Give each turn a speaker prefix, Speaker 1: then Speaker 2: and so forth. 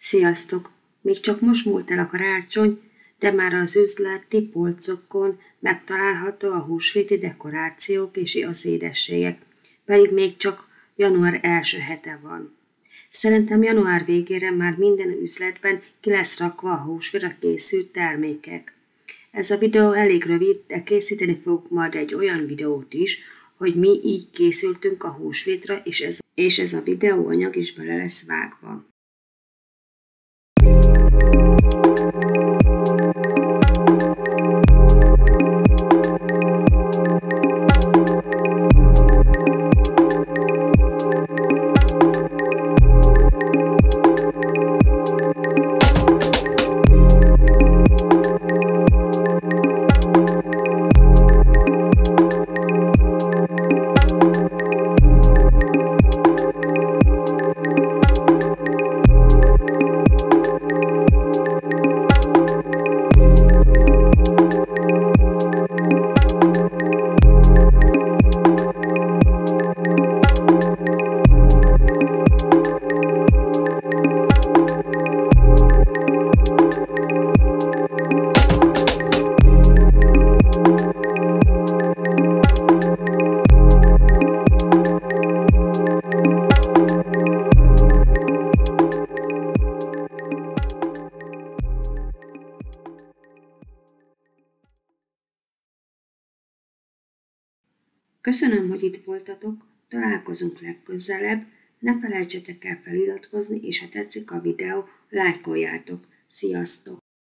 Speaker 1: Sziasztok! Még csak most múlt el a karácsony, de már az üzleti polcokon megtalálható a húsvéti dekorációk és az édességek, pedig még csak január első hete van. Szerintem január végére már minden üzletben ki lesz rakva a húsvétra készült termékek. Ez a videó elég rövid, de készíteni fogok majd egy olyan videót is, hogy mi így készültünk a húsvétra, és ez a videóanyag is bele lesz vágva. Köszönöm, hogy itt voltatok, találkozunk legközelebb, ne felejtsetek el feliratkozni, és ha tetszik a videó, lájkoljátok. Sziasztok!